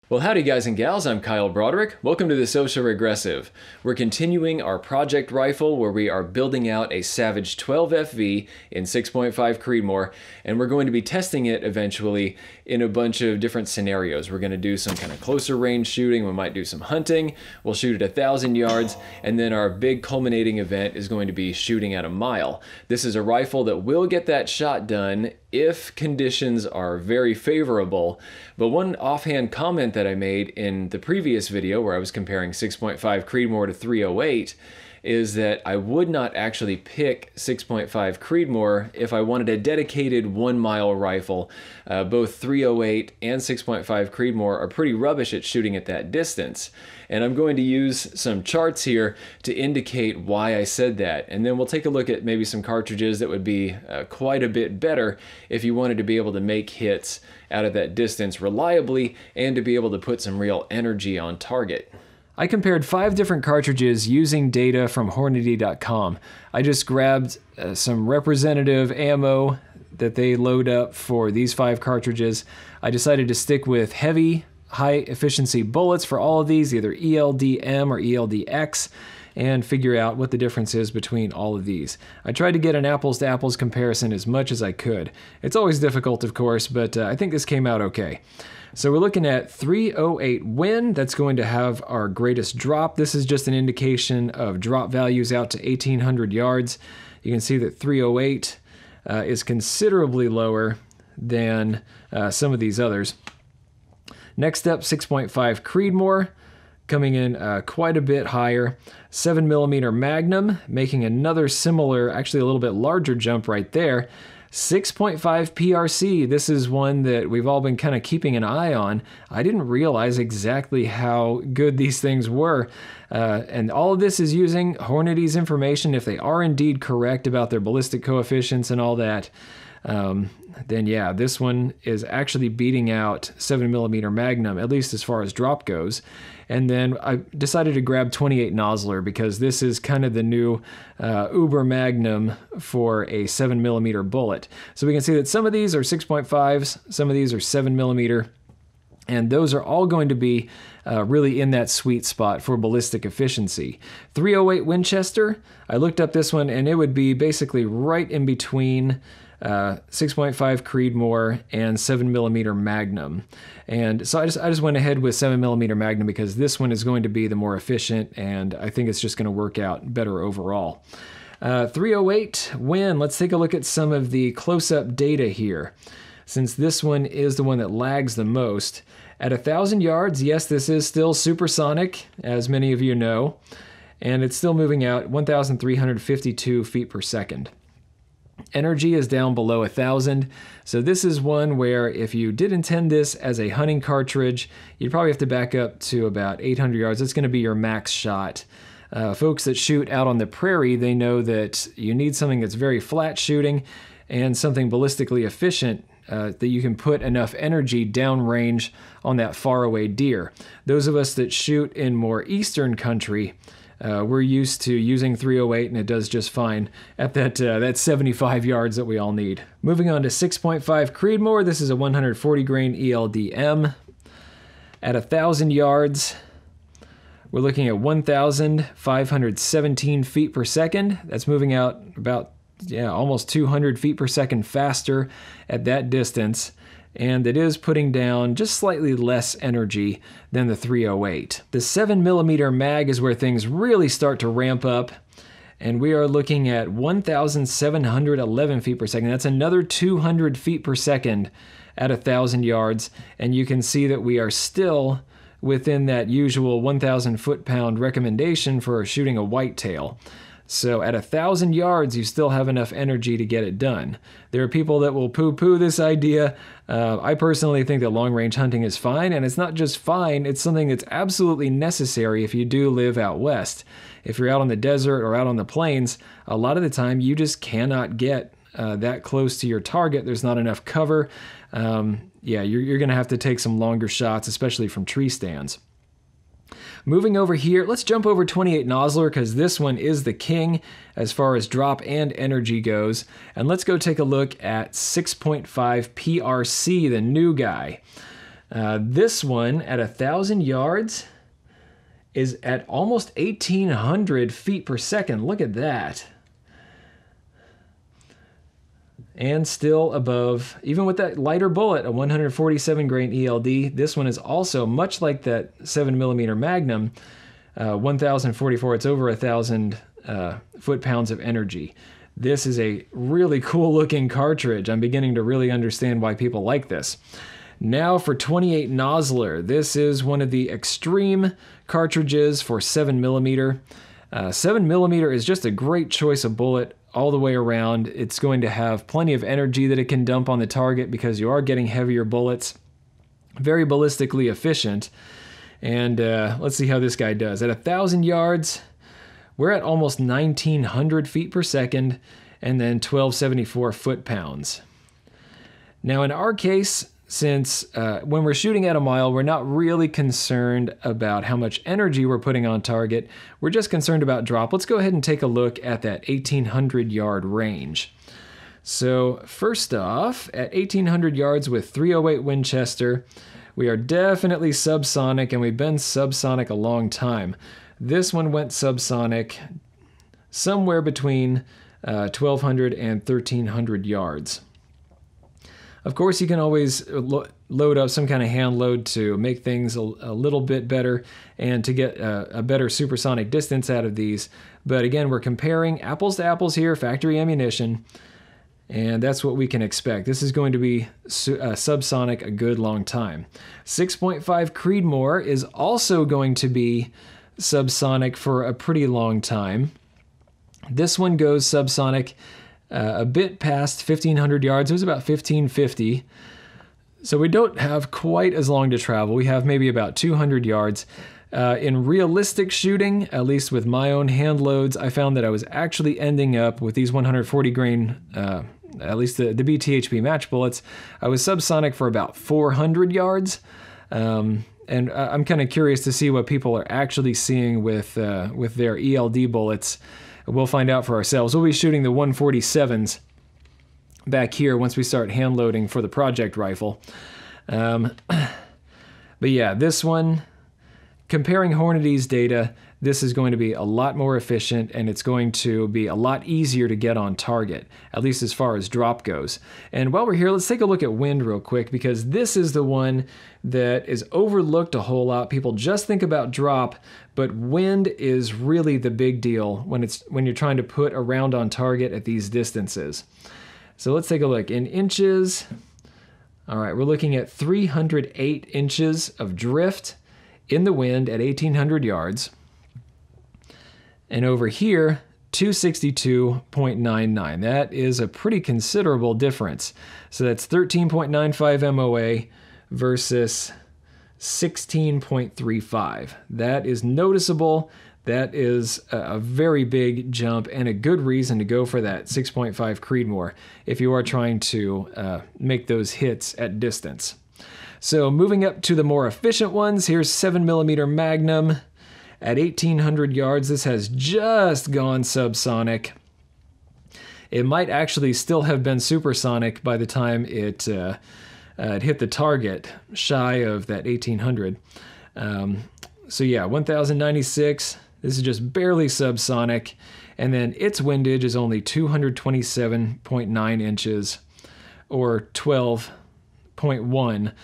Well, howdy guys and gals, I'm Kyle Broderick. Welcome to the Social Regressive. We're continuing our project rifle where we are building out a Savage 12FV in 6.5 Creedmoor, and we're going to be testing it eventually in a bunch of different scenarios. We're going to do some kind of closer range shooting, we might do some hunting, we'll shoot at 1,000 yards, and then our big culminating event is going to be shooting at a mile. This is a rifle that will get that shot done if conditions are very favorable, but one offhand comment that I made in the previous video where I was comparing 6.5 Creedmoor to 308 is that I would not actually pick 6.5 Creedmoor if I wanted a dedicated 1 mile rifle. Both 308 and 6.5 Creedmoor are pretty rubbish at shooting at that distance. And I'm going to use some charts here to indicate why I said that. And then we'll take a look at maybe some cartridges that would be quite a bit better if you wanted to be able to make hits out of that distance reliably and to be able to put some real energy on target. I compared 5 different cartridges using data from Hornady.com. I just grabbed some representative ammo that they load up for these 5 cartridges. I decided to stick with heavy, high efficiency bullets for all of these, either ELD-M or ELD-X, and figure out what the difference is between all of these. I tried to get an apples to apples comparison as much as I could. It's always difficult, of course, but I think this came out okay. So we're looking at 308 Win. That's going to have our greatest drop. This is just an indication of drop values out to 1,800 yards. You can see that 308 is considerably lower than some of these others. Next up, 6.5 Creedmoor, coming in quite a bit higher. 7mm Magnum, making another similar, actually a little bit larger jump right there. 6.5 PRC, this is one that we've all been kind of keeping an eye on. I didn't realize exactly how good these things were. And all of this is using Hornady's information. If they are indeed correct about their ballistic coefficients and all that, then yeah, this one is actually beating out 7mm Magnum, at least as far as drop goes. And then I decided to grab 28 Nosler because this is kind of the new Uber Magnum for a 7mm bullet. So we can see that some of these are 6.5s, some of these are 7mm, and those are all going to be really in that sweet spot for ballistic efficiency. 308 Winchester, I looked up this one and it would be basically right in between 6.5 Creedmoor and 7mm Magnum. And so I just went ahead with 7mm Magnum because this one is going to be the more efficient and I think it's just going to work out better overall. 308 Win, let's take a look at some of the close-up data here. Since this one is the one that lags the most. At 1,000 yards, yes, this is still supersonic, as many of you know, and it's still moving out 1,352 feet per second. Energy is down below 1,000, so this is one where if you did intend this as a hunting cartridge, you'd probably have to back up to about 800 yards. That's going to be your max shot. Folks that shoot out on the prairie, they know that you need something that's very flat shooting and something ballistically efficient that you can put enough energy downrange on that faraway deer. Those of us that shoot in more eastern country, we're used to using 308 and it does just fine at that 75 yards that we all need. Moving on to 6.5 Creedmoor, this is a 140 grain ELD-M. At 1,000 yards, we're looking at 1,517 feet per second. That's moving out about almost 200 feet per second faster at that distance. And it is putting down just slightly less energy than the 308. The 7mm mag is where things really start to ramp up, and we are looking at 1,711 feet per second. That's another 200 feet per second at 1,000 yards, and you can see that we are still within that usual 1,000 foot-pound recommendation for shooting a whitetail. So at 1,000 yards, you still have enough energy to get it done. There are people that will poo-poo this idea. I personally think that long-range hunting is fine, and it's not just fine, it's something that's absolutely necessary if you do live out west. If you're out on the desert or out on the plains, a lot of the time you just cannot get that close to your target. There's not enough cover. Yeah, you're going to have to take some longer shots, especially from tree stands. Moving over here, let's jump over 28 Nosler because this one is the king as far as drop and energy goes. And let's go take a look at 6.5 PRC, the new guy. This one at 1,000 yards is at almost 1,800 feet per second. Look at that. And still above, even with that lighter bullet, a 147 grain ELD. This one is also much like that 7mm Magnum, 1,044. It's over 1,000 foot-pounds of energy. This is a really cool looking cartridge. I'm beginning to really understand why people like this. Now for 28 Nosler. This is one of the extreme cartridges for 7mm. 7mm is just a great choice of bullet all the way around. It's going to have plenty of energy that it can dump on the target because you are getting heavier bullets. Very ballistically efficient. And let's see how this guy does. At 1,000 yards, we're at almost 1,900 feet per second and then 1,274 foot-pounds. Now in our case, since when we're shooting at a mile, we're not really concerned about how much energy we're putting on target. We're just concerned about drop. Let's go ahead and take a look at that 1,800 yard range. So first off, at 1,800 yards with 308 Winchester, we are definitely subsonic, and we've been subsonic a long time. This one went subsonic somewhere between 1,200 and 1,300 yards. Of course, you can always load up some kind of hand load to make things a little bit better and to get a better supersonic distance out of these. But again, we're comparing apples to apples here, factory ammunition, and that's what we can expect. This is going to be subsonic a good long time. 6.5 Creedmoor is also going to be subsonic for a pretty long time. This one goes subsonic a bit past 1,500 yards. It was about 1,550. So we don't have quite as long to travel. We have maybe about 200 yards. In realistic shooting, at least with my own hand loads, I found that I was actually ending up with these 140 grain, at least the BTHP match bullets, I was subsonic for about 400 yards. And I'm kind of curious to see what people are actually seeing with their ELD bullets. We'll find out for ourselves. We'll be shooting the 147s back here once we start hand loading for the project rifle. But yeah, this one, comparing Hornady's data, this is going to be a lot more efficient, and it's going to be a lot easier to get on target, at least as far as drop goes. And while we're here, let's take a look at wind real quick, because this is the one that is overlooked a whole lot. People just think about drop, but wind is really the big deal when you're trying to put a round on target at these distances. So let's take a look. In inches, all right, we're looking at 308 inches of drift in the wind at 1,800 yards. And over here, 262.99. That is a pretty considerable difference. So that's 13.95 MOA versus 16.35. That is noticeable. That is a very big jump and a good reason to go for that 6.5 Creedmoor if you are trying to make those hits at distance. So moving up to the more efficient ones, here's 7mm Magnum. At 1,800 yards, this has just gone subsonic. It might actually still have been supersonic by the time it hit the target, shy of that 1,800. So yeah, 1,096. This is just barely subsonic. And then its windage is only 227.9 inches, or 12.1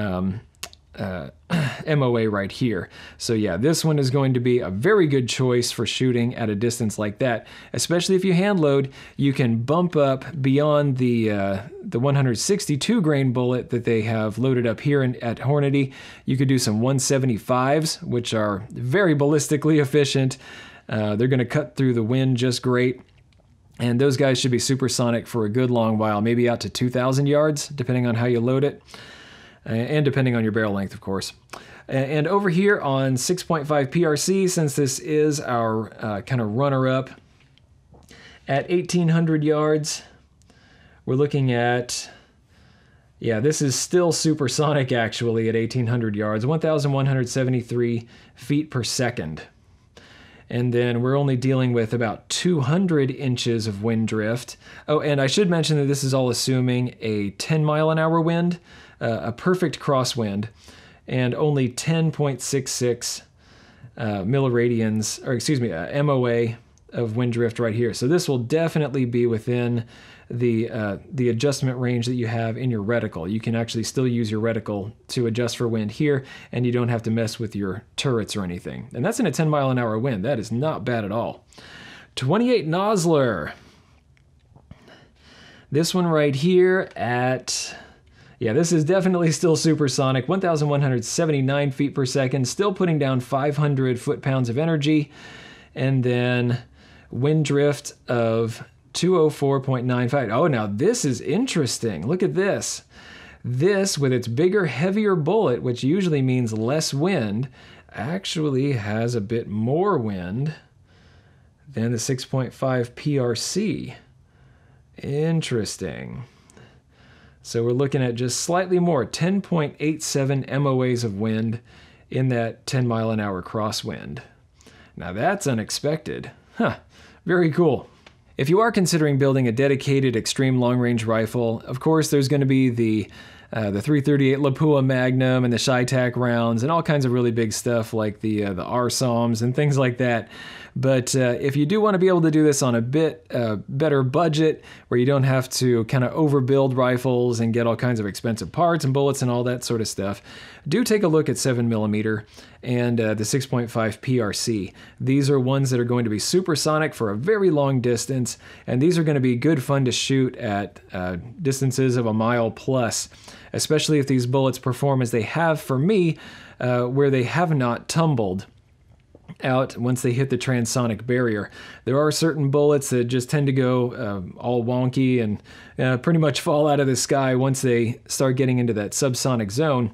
MOA right here. So yeah, this one is going to be a very good choice for shooting at a distance like that, especially if you hand load. You can bump up beyond the 162 grain bullet that they have loaded up here at Hornady. You could do some 175s, which are very ballistically efficient. They're going to cut through the wind just great. And those guys should be supersonic for a good long while, maybe out to 2,000 yards, depending on how you load it. And depending on your barrel length, of course. And over here on 6.5 PRC, since this is our kind of runner-up, at 1,800 yards, we're looking at, yeah, this is still supersonic actually at 1,800 yards, 1,173 feet per second. And then we're only dealing with about 200 inches of wind drift. Oh, and I should mention that this is all assuming a 10 mile an hour wind. a perfect crosswind, and only 10.66 milliradians, or excuse me, MOA of wind drift right here. So this will definitely be within the adjustment range that you have in your reticle. You can actually still use your reticle to adjust for wind here, and you don't have to mess with your turrets or anything. And that's in a 10-mile-an-hour wind. That is not bad at all. 28 Nosler. This one right here at, yeah, this is definitely still supersonic, 1,179 feet per second, still putting down 500 foot-pounds of energy, and then wind drift of 204.95. Oh, now this is interesting. Look at this. This, with its bigger, heavier bullet, which usually means less wind, actually has a bit more wind than the 6.5 PRC. Interesting. So we're looking at just slightly more, 10.87 MOAs of wind in that 10-mile-an-hour crosswind. Now that's unexpected. Huh, very cool. If you are considering building a dedicated extreme long-range rifle, of course there's going to be the 338 Lapua Magnum and the Shytac rounds and all kinds of really big stuff like the RSOMs and things like that. But if you do want to be able to do this on a bit better budget, where you don't have to kind of overbuild rifles and get all kinds of expensive parts and bullets and all that sort of stuff, do take a look at 7mm and the 6.5 PRC. These are ones that are going to be supersonic for a very long distance, and these are going to be good fun to shoot at distances of a mile plus, especially if these bullets perform as they have for me, where they have not tumbled out once they hit the transonic barrier. There are certain bullets that just tend to go all wonky and pretty much fall out of the sky once they start getting into that subsonic zone.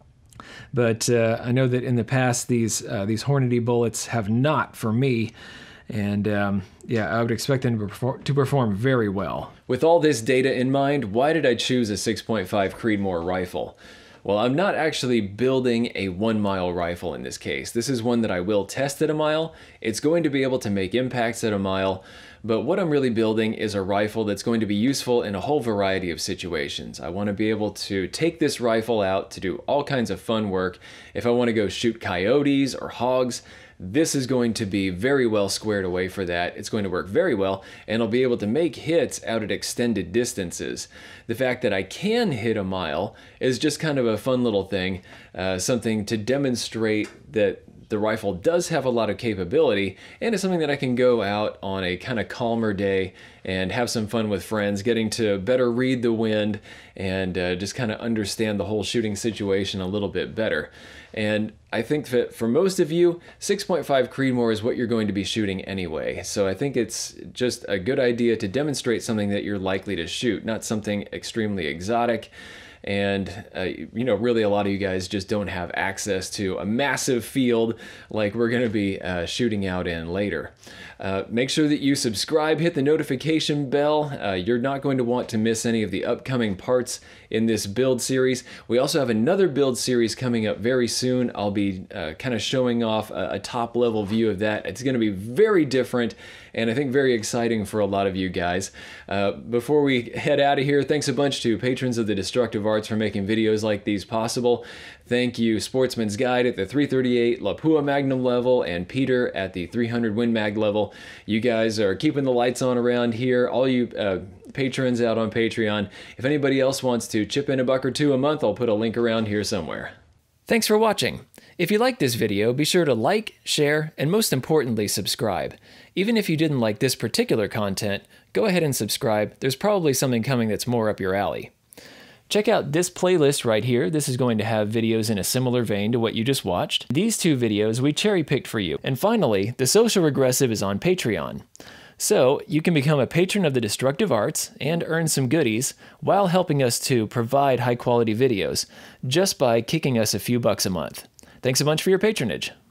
But I know that in the past these Hornady bullets have not for me, and yeah, I would expect them to perform very well. With all this data in mind, why did I choose a 6.5 Creedmoor rifle? Well, I'm not actually building a 1-mile rifle in this case. This is one that I will test at a mile. It's going to be able to make impacts at a mile, but what I'm really building is a rifle that's going to be useful in a whole variety of situations. I want to be able to take this rifle out to do all kinds of fun work. If I want to go shoot coyotes or hogs, this is going to be very well squared away for that. It's going to work very well, and I'll be able to make hits out at extended distances. The fact that I can hit a mile is just kind of a fun little thing, something to demonstrate that the rifle does have a lot of capability, and it's something that I can go out on a kind of calmer day and have some fun with friends, getting to better read the wind and just kind of understand the whole shooting situation a little bit better. And I think that for most of you, 6.5 Creedmoor is what you're going to be shooting anyway. So I think it's just a good idea to demonstrate something that you're likely to shoot, not something extremely exotic. And, you know, really a lot of you guys just don't have access to a massive field like we're going to be shooting out in later. Make sure that you subscribe, hit the notification bell. You're not going to want to miss any of the upcoming parts in this build series. We also have another build series coming up very soon. I'll be kind of showing off a top level view of that. It's going to be very different and I think very exciting for a lot of you guys. Before we head out of here, thanks a bunch to patrons of the Destructive Arts for making videos like these possible. Thank you Sportsman's Guide at the 338 Lapua Magnum level and Peter at the 300 Win Mag level. You guys are keeping the lights on around here. All you patrons out on Patreon. If anybody else wants to chip in $1 or $2 a month, I'll put a link around here somewhere. Thanks for watching. If you liked this video, be sure to like, share, and most importantly, subscribe. Even if you didn't like this particular content, go ahead and subscribe. There's probably something coming that's more up your alley. Check out this playlist right here. This is going to have videos in a similar vein to what you just watched. These 2 videos we cherry-picked for you. And finally, The Social Regressive is on Patreon. So you can become a patron of the Destructive Arts and earn some goodies while helping us to provide high-quality videos just by kicking us a few bucks a month. Thanks a bunch for your patronage.